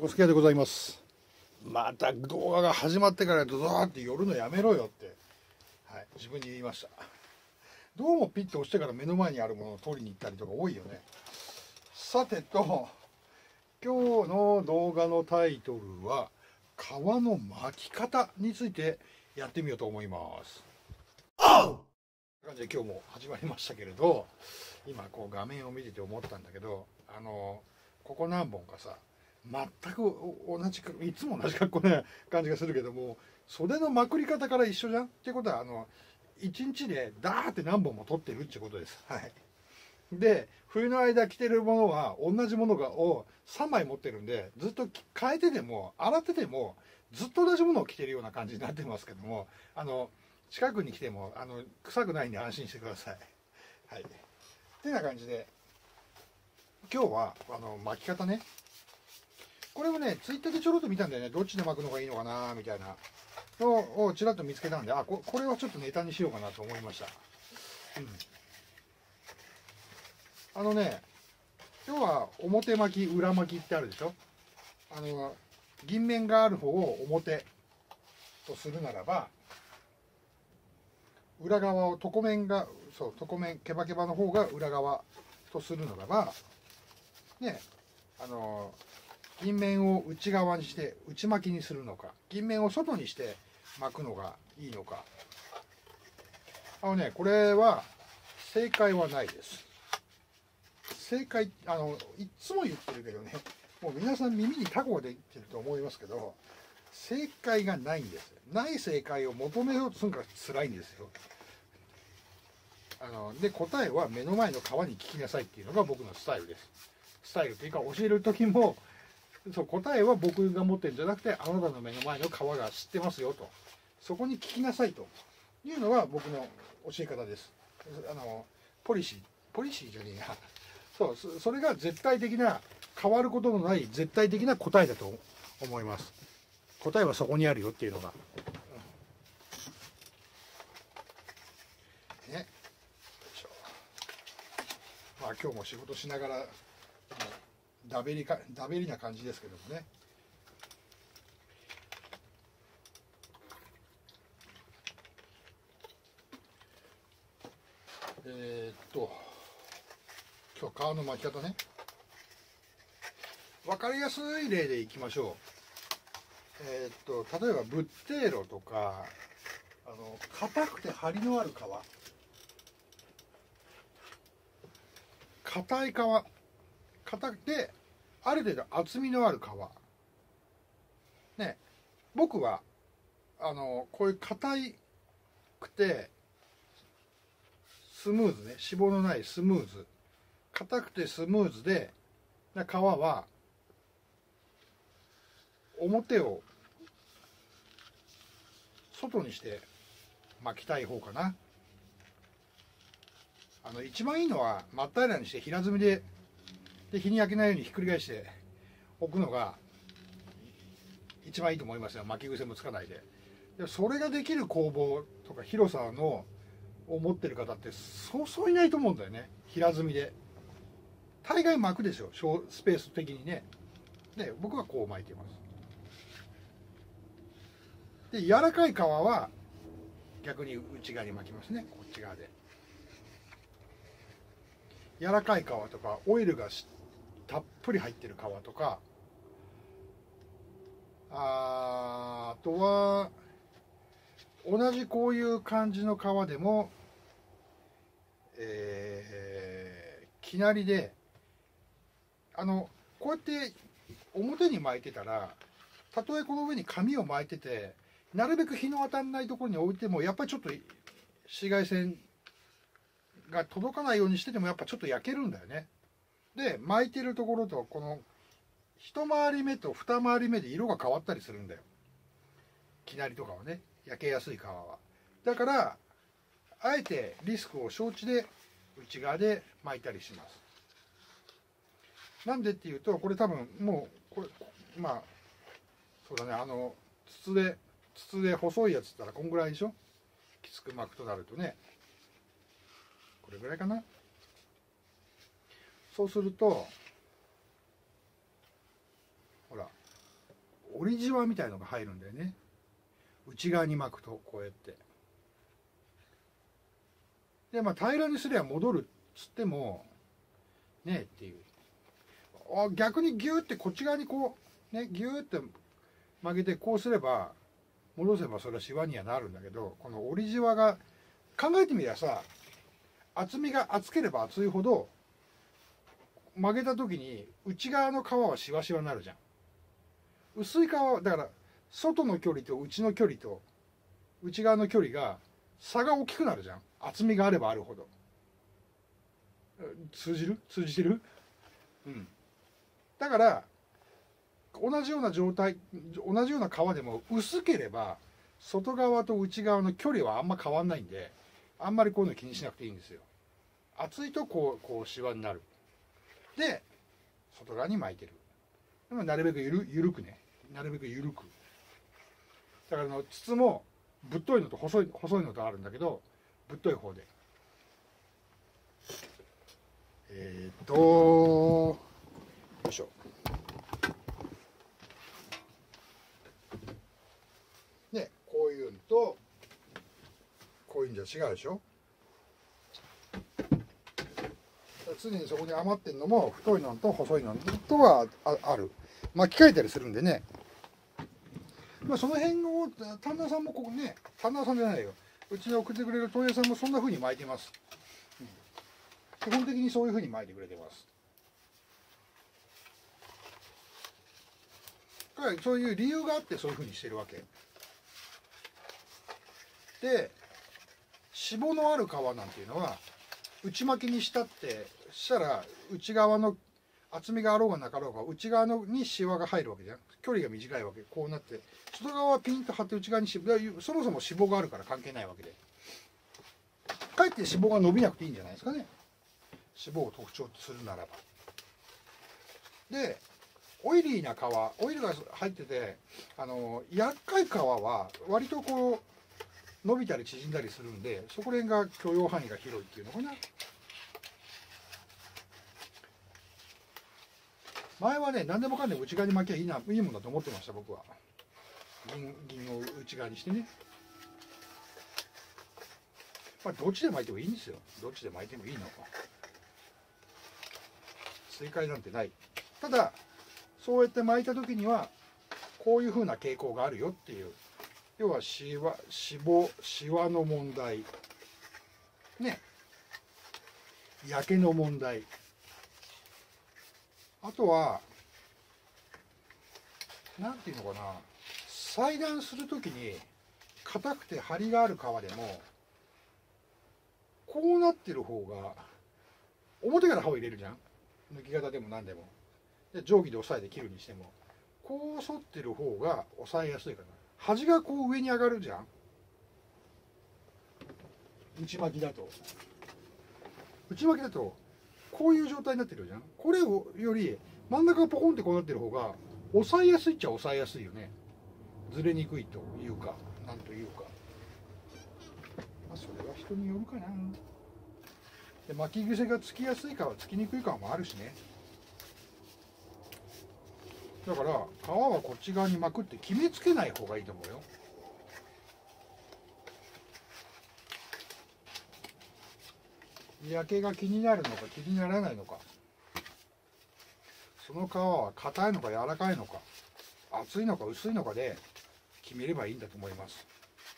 おすき家でございます。また動画が始まってからドドーって寄るのやめろよって、自分に言いました。どうもピッと押してから目の前にあるものを取りに行ったりとか多いよね。さてと、今日の動画のタイトルは皮の巻き方についてやってみようと思います。という感じで今日も始まりましたけれど、今こう画面を見てて思ったんだけど、ここ何本かさ、全く同じか、いつも同じ格好な感じがするけども、袖のまくり方から一緒じゃんってことは、1日でダーって何本も取ってるってことです。はい。で、冬の間着てるものは同じものを3枚持ってるんで、ずっと変えてても洗っててもずっと同じものを着てるような感じになってますけども、近くに来ても臭くないんで安心してください。はい。ってな感じで、今日は巻き方ね。これをね、ツイッターでちょろっと見たんだよね。どっちで巻くのがいいのかなみたいなのをちらっと見つけたんで、これはちょっとネタにしようかなと思いました。今日は表巻き、裏巻きってあるでしょ。銀面がある方を表とするならば、裏側を床面、ケバケバの方が裏側とするならば、ね、銀面を内側にして内巻きにするのか、銀面を外にして巻くのがいいのか。これは正解はないです。正解、いつも言ってるけどね、もう皆さん耳にタコが出てると思いますけど、正解がないんです。ない正解を求めようとするから辛いんですよ。で、答えは目の前の皮に聞きなさいっていうのが僕のスタイルです。スタイルっていうか、教える時も、答えは僕が持ってるんじゃなくて、あなたの目の前の皮が知ってますよと。そこに聞きなさいというのが僕の教え方です。ポリシーじゃねえや。それが絶対的な、変わることのない絶対的な答えだと思います。答えはそこにあるよっていうのが。ね。まあ今日も仕事しながら、だべりな感じですけどもね。今日皮の巻き方ね。分かりやすい例でいきましょう。例えばブッテーロとか、硬くて張りのある皮。硬い皮。硬くて、ある程度厚みのある皮。ね。僕は、こういう硬くて、スムーズね。脂肪のないスムーズ。硬くてスムーズで、皮は、表を外にして巻きたい方かな。一番いいのは真っ平らにして平積みで日に焼けないようにひっくり返しておくのが一番いいと思いますよ。巻き癖もつかないで。それができる工房とか広さを持ってる方ってそうそういないと思うんだよね。平積みで大概巻くでしょ、スペース的にね。で、僕はこう巻いてます。で、柔らかい皮は逆に内側に巻きますね。こっち側で。柔らかい皮とかオイルがたっぷり入ってる皮とか、あとは同じこういう感じの皮でも、生成りでこうやって表に巻いてたら、たとえこの上に紙を巻いててなるべく日の当たらないところに置いても、やっぱりちょっと紫外線が届かないようにしててもやっぱちょっと焼けるんだよね。で、巻いてるところとこの一回り目と二回り目で色が変わったりするんだよ。生成りとかはね、焼けやすい皮は。だからあえてリスクを承知で内側で巻いたりします。なんでっていうと、これ多分もうこれまあそうだね、筒で細いやつったらこんぐらいでしょ。きつく巻くとなるとね、これぐらいかな。そうするとほら、 折りじわみたいのが入るんだよね。内側に巻くとこうやって。でまあ平らにすれば戻るっつってもねっていう。逆にギューってこっち側にこうねギューって曲げてこうすれば戻せばそれはシワにはなるんだけど、この折りじわが考えてみりゃさ、厚みが厚ければ厚いほど曲げた時に内側の皮はシワシワになるじゃん。薄い皮だから外の距離と内の距離と内側の距離が差が大きくなるじゃん。厚みがあればあるほど。通じてる？うん。だから同じような状態、同じような皮でも薄ければ外側と内側の距離はあんま変わんないんで、あんまりこういうの気にしなくていいんですよ。厚いとこうシワになる。で外側に巻いてる。でもなるべくゆるくね、なるべくゆるく。だから筒もぶっといのと細いのとあるんだけど、ぶっとい方でよいしょ。ね、こういうのとこういうんじゃ違うでしょ。常にそこに余ってるのも太いのと細いのとはある。巻き替えたりするんでね。まあその辺を旦那さんもここね、旦那さんじゃないよ、うちに送ってくれる問屋さんもそんな風に巻いてます。基本的にそういう風に巻いてくれてます。そういう理由があってそういう風にしてるわけで、脂肪のある皮なんていうのは内巻きにしたってしたら内側の厚みがあろうがなかろうが内側のにシワが入るわけじゃん。距離が短いわけ。こうなって外側はピンと張って内側にそもそも脂肪があるから関係ないわけで、かえって脂肪が伸びなくていいんじゃないですかね、脂肪を特徴とするならば。でオイリーな皮、オイルが入ってて厄介皮は割とこう伸びたり縮んだりするんで、そこら辺が許容範囲が広いっていうのかな。前はね、何でもかんでも内側に巻きゃいいもんだと思ってました、僕は。銀を内側にしてね。まあ、どっちで巻いてもいいんですよ。どっちで巻いてもいいの。正解なんてない。ただ、そうやって巻いた時には、こういう風な傾向があるよっていう。要はシワの問題。ね。焼けの問題。あとは、なんていうのかな、裁断するときに硬くて張りがある皮でもこうなってる方が、表から刃を入れるじゃん、抜き型でも何でも。で定規で押さえて切るにしてもこう反ってる方が押さえやすいかな。端がこう上に上がるじゃん、内巻きだとこういう状態になってるじゃん。これより真ん中がポコンってこうなってる方が押さえやすいっちゃ押さえやすいよね。ずれにくいというか、なんというか、まあ、それは人によるかな。で巻き癖がつきやすいかはつきにくいかもあるしね。だから皮はこっち側に巻くって決めつけない方がいいと思うよ。焼けが気になるのか気にならないのか、その皮は硬いのか柔らかいのか厚いのか薄いのかで決めればいいんだと思います。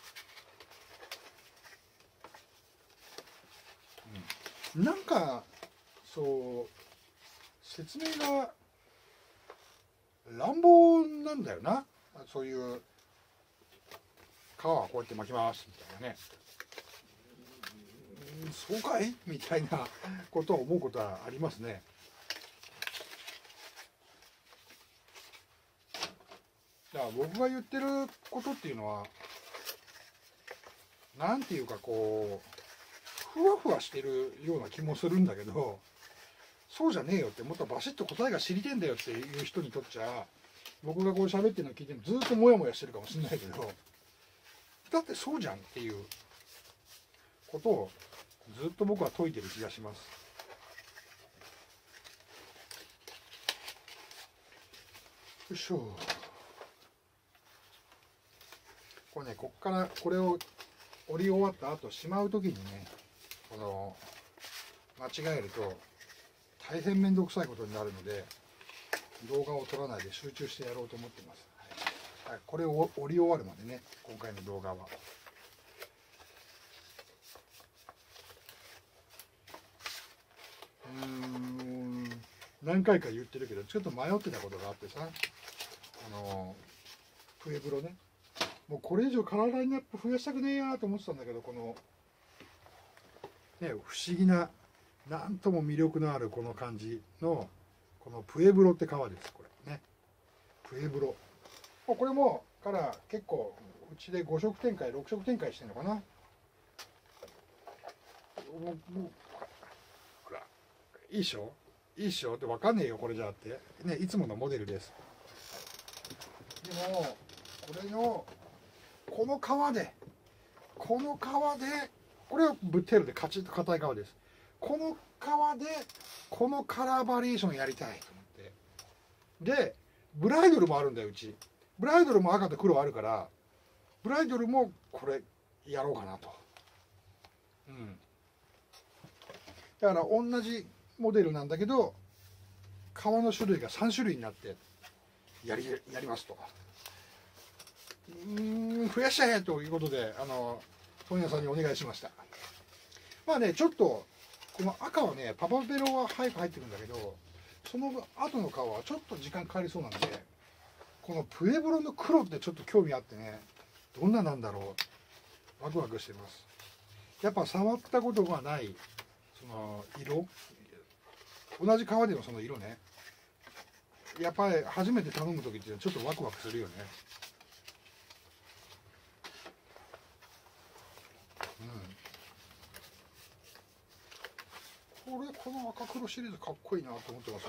なんかそう説明が乱暴なんだよな。そういう皮はこうやって巻きますみたいなね。そうかいみたいなことを思うことはありますね。だから僕が言ってることっていうのはなんていうかこうふわふわしてるような気もするんだけど、そうじゃねえよって、もっとバシッと答えが知りてんだよっていう人にとっちゃ、僕がこう喋ってるのを聞いてもずっとモヤモヤしてるかもしれないけど、だってそうじゃんっていうことをずっと僕は説いてる気がします。よいしょ。 これね、こっからこれを折り終わった後しまう時にね、この間違えると大変面倒くさいことになるので、動画を撮らないで集中してやろうと思ってます。はい、これを折り終わるまでね、今回の動画は。何回か言ってるけど、ちょっと迷ってたことがあってさ、笛風呂ね、もうこれ以上カラーラインナップ増やしたくねえやと思ってたんだけど、このね、不思議な、なんとも魅力のあるこの感じの、このプエブロって革です、これね。プエブロ。これもから結構うちで5色展開6色展開してるのかな。もうほらいいっしょ、いいっしょって分かんねえよこれじゃあってね、いつものモデルです。でもこれのこの革でこれはブッテールでカチッと硬い革です。この革でこのカラーバリエーションやりたいと思って、でブライドルもあるんだようち。ブライドルも赤と黒あるから、ブライドルもこれやろうかなと。だから同じモデルなんだけど革の種類が3種類になってやりますと。増やしちゃえということで問屋さんにお願いしました。まあね、ちょっとこの赤はね、パパベロは早く入ってくるんだけど、その後の革はちょっと時間かかりそうなんで、このプエブロの黒ってちょっと興味あってね、どんななんだろう、ワクワクしてます。やっぱ触ったことがないその色、同じ革でもその色ね、やっぱり初めて頼む時ってちょっとワクワクするよね。この赤黒シリーズかっこいいなと思ってますよ。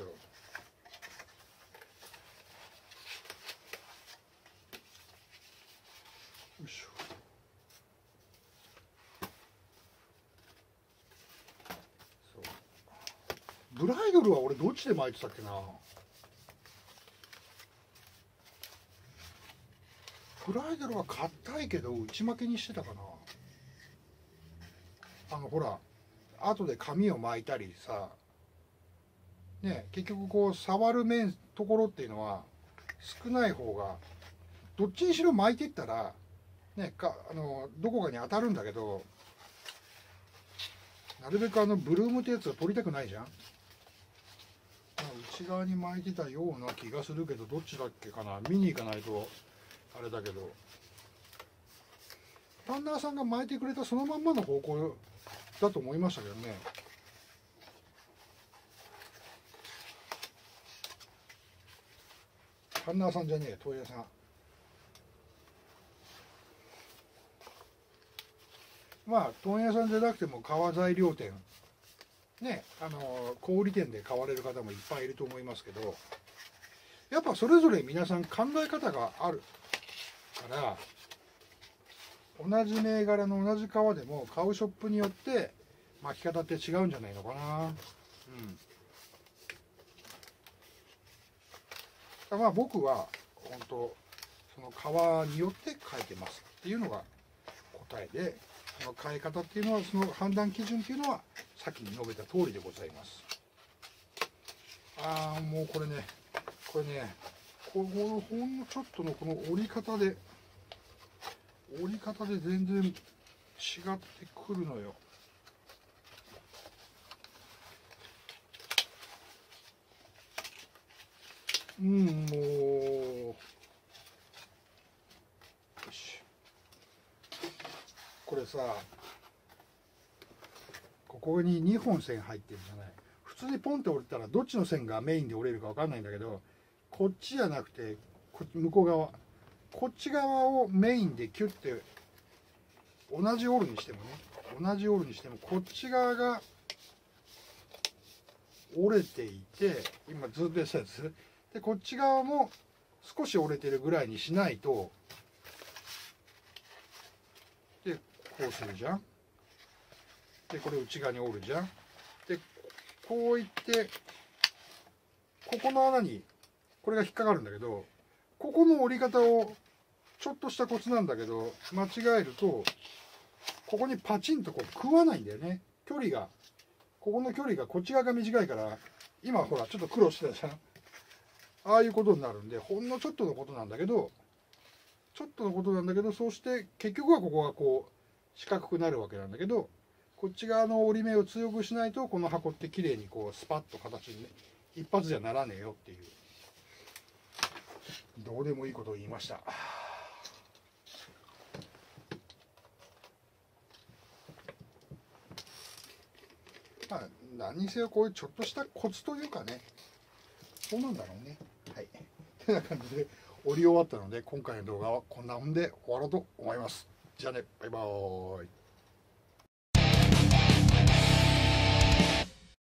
よいしょ。そうブライドルは俺どっちで巻いてたっけな。ブライドルは硬いけど内巻きにしてたかな。ほら後で紙を巻いたりさね、結局こう触るところっていうのは少ない方が、どっちにしろ巻いていったらね、どこかに当たるんだけど、なるべくブルームってやつは取りたくないじゃん。内側に巻いてたような気がするけど、どっちだっけかな、見に行かないとあれだけど、タンナーさんが巻いてくれたそのまんまの方向だと思いましたけどね。タンナーさんじゃねえ、問屋さん。まあ問屋さんじゃなくても革材料店ね、小売店で買われる方もいっぱいいると思いますけど、やっぱそれぞれ皆さん考え方があるから、同じ銘柄の同じ革でも買うショップによって巻き方って違うんじゃないのかな。まあ僕は本当その革によって変えてますっていうのが答えで、その変え方っていうのは、その判断基準っていうのはさっきに述べた通りでございます。もうこれねこのほんのちょっとのこの折り方で全然違ってくるのよ。もうよし、これさ、ここに2本線入ってるじゃない。普通にポンって折れたらどっちの線がメインで折れるか分かんないんだけど、こっちじゃなくて向こう側、こっち側をメインでキュッて同じ折るにしてもこっち側が折れていて、今ずっとやってたやつで、こっち側も少し折れてるぐらいにしないと、でこうするじゃん。でこれ内側に折るじゃん。でこういってここの穴にこれが引っかかるんだけど、ここの折り方をちょっとしたコツなんだけど、間違えるとここにパチンとこう食わないんだよね。距離が、ここの距離がこっち側が短いから、今ほらちょっと苦労してたじゃん。ああいうことになるんで、ほんのちょっとのことなんだけど、そうして結局はここがこう四角くなるわけなんだけど、こっち側の折り目を強くしないとこの箱って綺麗にこうスパッと形にね、一発じゃならねえよっていう、どうでもいいことを言いました。まあ何にせよこういうちょっとしたコツというかね、そうなんだろうね。はい。てな感じで折り終わったので、今回の動画はこんなもんで終わろうと思います。じゃあね、バイバーイ。